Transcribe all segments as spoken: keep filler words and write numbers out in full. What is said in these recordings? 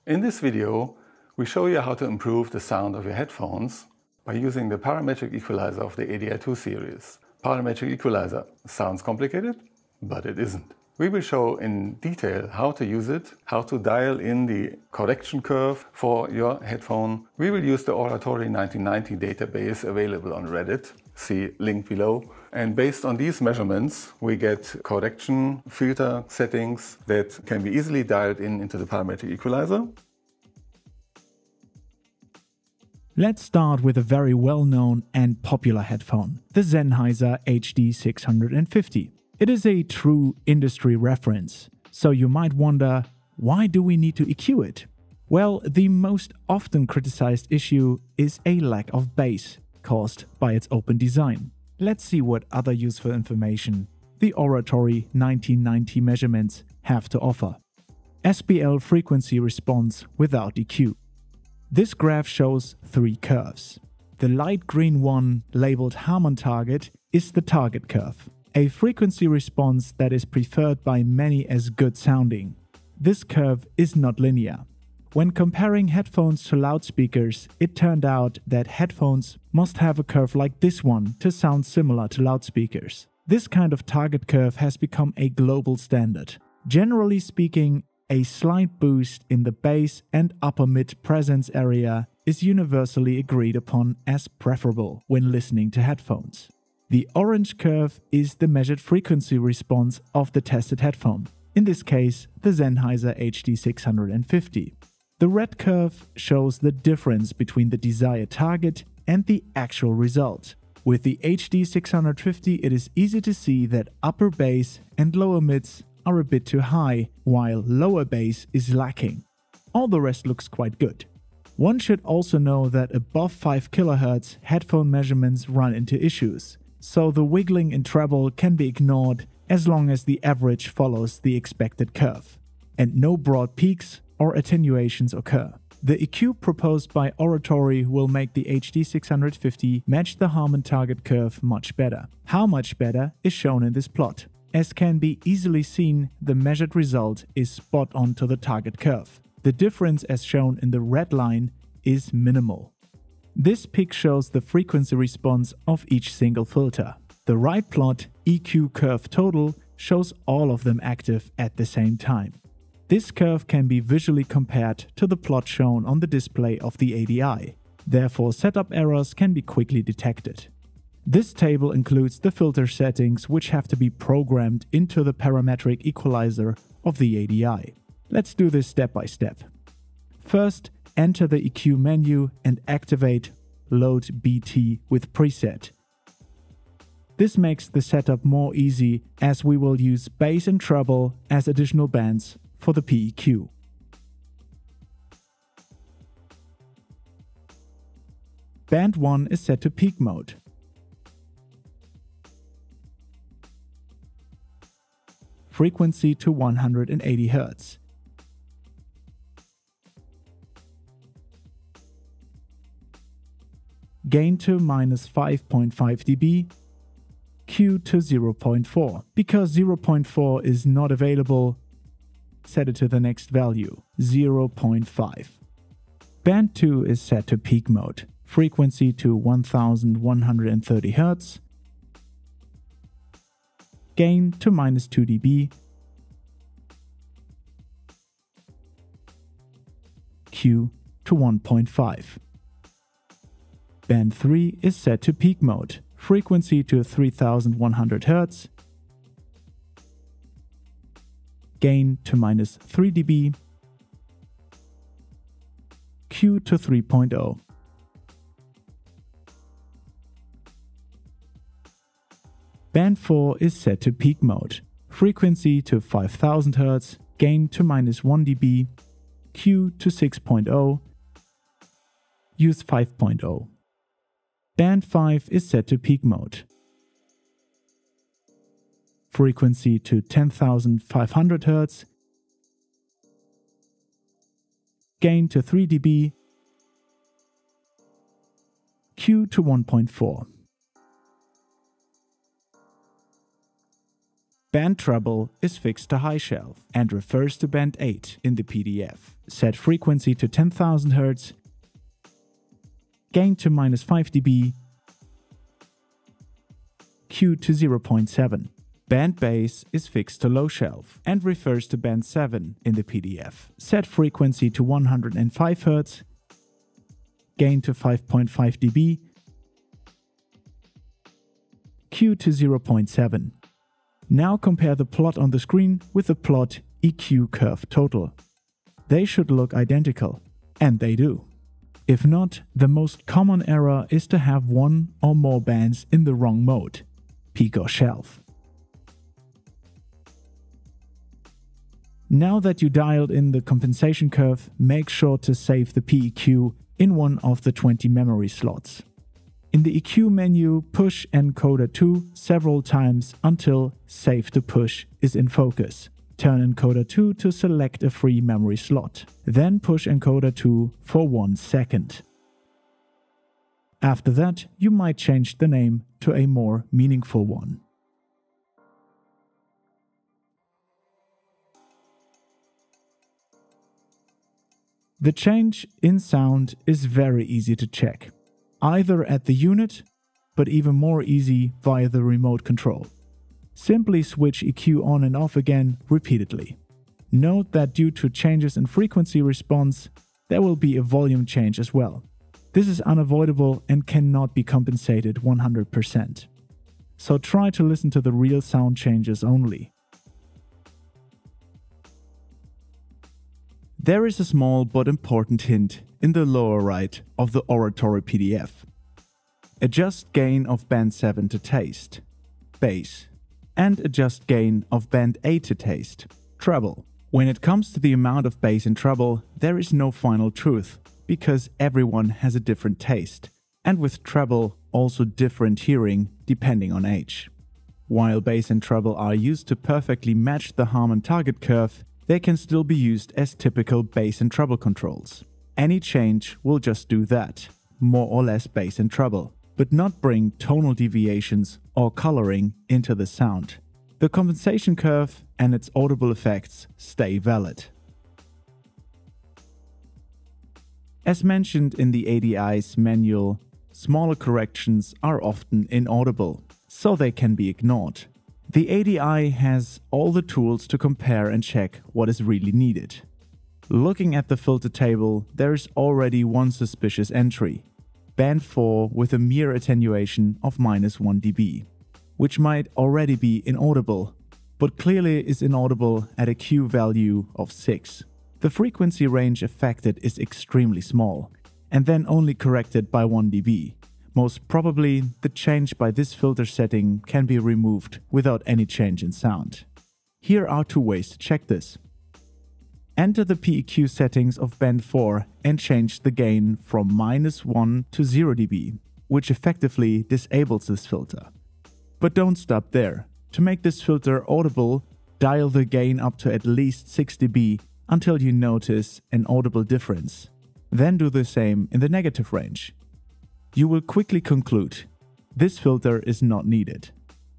In this video, we show you how to improve the sound of your headphones by using the parametric equalizer of the A D I two series. Parametric equalizer sounds complicated, but it isn't. We will show in detail how to use it, how to dial in the correction curve for your headphone. We will use the Oratory nineteen ninety database available on Reddit, see link below. And based on these measurements, we get correction filter settings that can be easily dialed in into the parametric equalizer. Let's start with a very well-known and popular headphone, the Sennheiser H D six fifty. It is a true industry reference, so you might wonder, why do we need to E Q it? Well, the most often criticized issue is a lack of bass, caused by its open design. Let's see what other useful information the Oratory nineteen ninety measurements have to offer. S P L Frequency Response without E Q. This graph shows three curves. The light green one, labeled Harmon target, is the target curve, a frequency response that is preferred by many as good sounding. This curve is not linear. When comparing headphones to loudspeakers, it turned out that headphones must have a curve like this one to sound similar to loudspeakers. This kind of target curve has become a global standard. Generally speaking, a slight boost in the bass and upper mid presence area is universally agreed upon as preferable when listening to headphones. The orange curve is the measured frequency response of the tested headphone, in this case the Sennheiser H D six fifty. The red curve shows the difference between the desired target and the actual result. With the H D six fifty, it is easy to see that upper bass and lower mids are a bit too high, while lower bass is lacking. All the rest looks quite good. One should also know that above five kilohertz headphone measurements run into issues, so the wiggling in treble can be ignored as long as the average follows the expected curve, and no broad peaks or attenuations occur. The E Q proposed by Oratory will make the H D six fifty match the Harmon target curve much better. How much better is shown in this plot. As can be easily seen, the measured result is spot on to the target curve. The difference as shown in the red line is minimal. This peak shows the frequency response of each single filter. The right plot, E Q curve total, shows all of them active at the same time. This curve can be visually compared to the plot shown on the display of the A D I. Therefore, setup errors can be quickly detected. This table includes the filter settings which have to be programmed into the parametric equalizer of the A D I. Let's do this step by step. First, enter the E Q menu and activate Load B T with preset. This makes the setup more easy as we will use bass and treble as additional bands for the P E Q. Band one is set to peak mode. Frequency to one hundred eighty hertz. Gain to minus five point five decibels. Q to zero point four. Because zero point four is not available, set it to the next value, zero point five. Band two is set to peak mode. Frequency to one thousand one hundred thirty hertz. Gain to minus two decibels. Q to one point five. Band three is set to peak mode. Frequency to three thousand one hundred hertz. Gain to minus three decibels. Q to three point zero. Band four is set to peak mode. Frequency to five thousand hertz. Gain to minus one decibel. Q to six point zero. Use five point zero. Band five is set to peak mode. Frequency to ten thousand five hundred hertz. Gain to three decibels. Q to one point four. Band treble is fixed to high shelf and refers to band eight in the P D F. Set frequency to ten thousand hertz, gain to minus five decibels, Q to zero point seven. Band bass is fixed to low shelf and refers to band seven in the P D F. Set frequency to one hundred five hertz, gain to five point five decibels, Q to zero point seven. Now compare the plot on the screen with the plot E Q curve total. They should look identical, and they do. If not, the most common error is to have one or more bands in the wrong mode, peak or shelf. Now that you dialed in the compensation curve, make sure to save the P E Q in one of the twenty memory slots. In the E Q menu, push encoder two several times until Save to Push is in focus. Turn encoder two to select a free memory slot. Then push encoder two for one second. After that, you might change the name to a more meaningful one. The change in sound is very easy to check, either at the unit, but even more easy via the remote control. Simply switch E Q on and off again repeatedly. Note that due to changes in frequency response, there will be a volume change as well. This is unavoidable and cannot be compensated one hundred percent. So try to listen to the real sound changes only. There is a small but important hint in the lower right of the oratory P D F. Adjust gain of band seven to taste, bass, and adjust gain of band eight to taste, treble. When it comes to the amount of bass in treble, there is no final truth, because everyone has a different taste, and with treble also different hearing depending on age. While bass and treble are used to perfectly match the Harman target curve, they can still be used as typical bass and treble controls. Any change will just do that, more or less bass and treble, but not bring tonal deviations or coloring into the sound. The compensation curve and its audible effects stay valid. As mentioned in the A D I's manual, smaller corrections are often inaudible, so they can be ignored. The A D I has all the tools to compare and check what is really needed. Looking at the filter table, there is already one suspicious entry, band four with a mere attenuation of minus one decibel, which might already be inaudible, but clearly is inaudible at a Q value of six. The frequency range affected is extremely small, and then only corrected by one decibel. Most probably, the change by this filter setting can be removed without any change in sound. Here are two ways to check this. Enter the P E Q settings of band four and change the gain from minus one to zero decibel, which effectively disables this filter. But don't stop there. To make this filter audible, dial the gain up to at least six decibel until you notice an audible difference. Then do the same in the negative range. You will quickly conclude, this filter is not needed.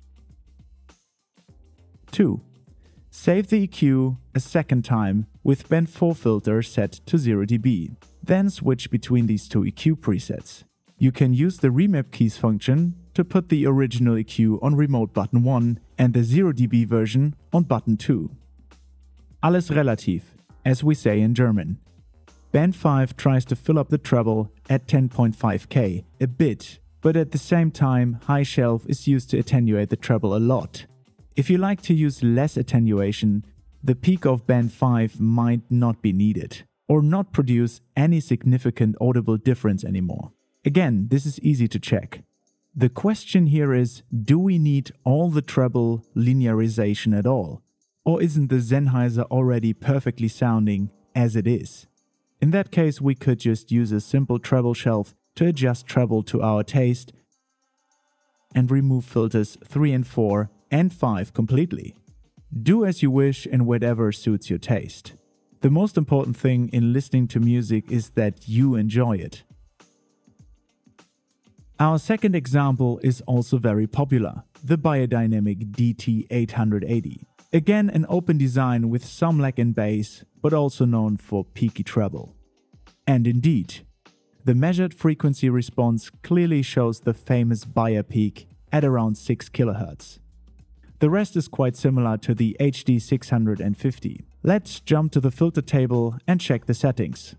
two. Save the E Q a second time with band four filter set to zero decibel. Then switch between these two E Q presets. You can use the remap keys function to put the original E Q on remote button one and the zero decibel version on button two. Alles relativ, as we say in German. Band five tries to fill up the treble at ten point five K a bit, but at the same time high shelf is used to attenuate the treble a lot. If you like to use less attenuation, the peak of band five might not be needed, or not produce any significant audible difference anymore. Again, this is easy to check. The question here is, do we need all the treble linearization at all? Or isn't the Sennheiser already perfectly sounding as it is? In that case, we could just use a simple treble shelf to adjust treble to our taste and remove filters three and four and five completely. Do as you wish and whatever suits your taste. The most important thing in listening to music is that you enjoy it. Our second example is also very popular, the Beyerdynamic D T eight eighty. Again, an open design with some lag in bass, but also known for peaky treble. And indeed, the measured frequency response clearly shows the famous Beyer peak at around six kilohertz. The rest is quite similar to the H D six fifty. Let's jump to the filter table and check the settings.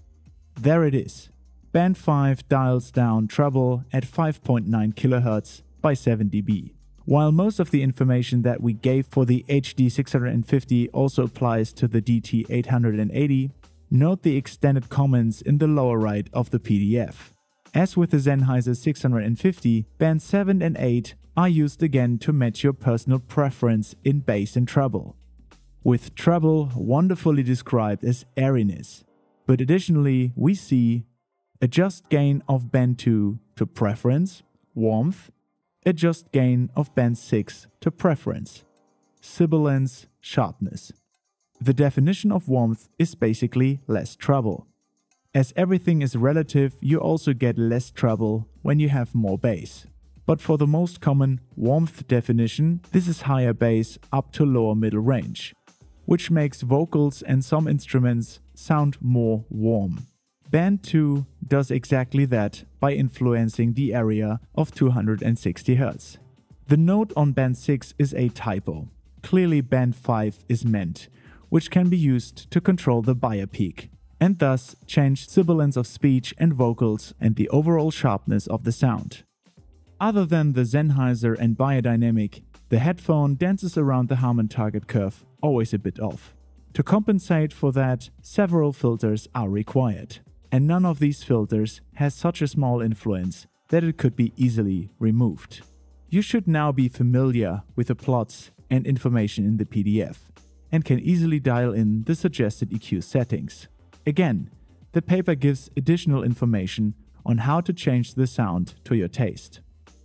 There it is. Band five dials down treble at five point nine kilohertz by seven decibels. While most of the information that we gave for the H D six fifty also applies to the D T eight eighty, note the extended comments in the lower right of the P D F. As with the Sennheiser six fifty, band seven and eight are used again to match your personal preference in bass and treble, with treble wonderfully described as airiness. But additionally, we see adjust gain of band two to preference, warmth, adjust gain of band six to preference, sibilance, sharpness. The definition of warmth is basically less treble. As everything is relative, you also get less treble when you have more bass. But for the most common warmth definition, this is higher bass up to lower middle range, which makes vocals and some instruments sound more warm. Band two does exactly that by influencing the area of two hundred sixty hertz. The note on band six is a typo. Clearly band five is meant, which can be used to control the Beyer peak, and thus change sibilance of speech and vocals and the overall sharpness of the sound. Other than the Sennheiser and Beyerdynamic, the headphone dances around the Harman target curve always a bit off. To compensate for that, several filters are required, and none of these filters has such a small influence that it could be easily removed. You should now be familiar with the plots and information in the P D F, and can easily dial in the suggested E Q settings. Again, the paper gives additional information on how to change the sound to your taste.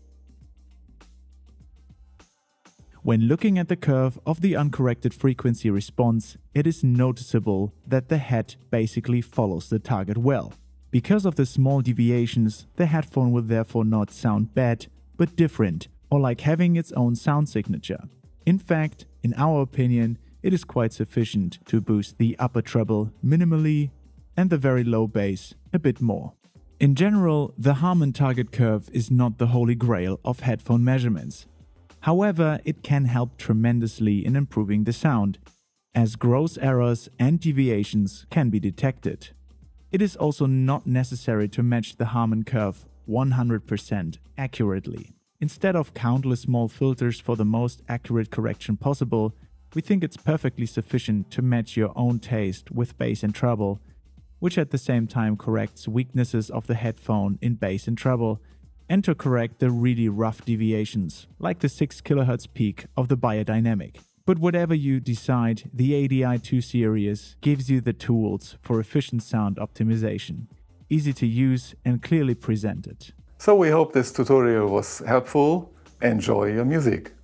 When looking at the curve of the uncorrected frequency response, it is noticeable that the head basically follows the target well. Because of the small deviations, the headphone will therefore not sound bad, but different, or like having its own sound signature. In fact, in our opinion, it is quite sufficient to boost the upper treble minimally and the very low bass a bit more. In general, the Harman target curve is not the holy grail of headphone measurements. However, it can help tremendously in improving the sound, as gross errors and deviations can be detected. It is also not necessary to match the Harman curve one hundred percent accurately. Instead of countless small filters for the most accurate correction possible, we think it's perfectly sufficient to match your own taste with bass and treble, which at the same time corrects weaknesses of the headphone in bass and treble, and to correct the really rough deviations, like the six kilohertz peak of the Beyerdynamic. But whatever you decide, the A D I two series gives you the tools for efficient sound optimization, easy to use and clearly presented. So we hope this tutorial was helpful. Enjoy your music!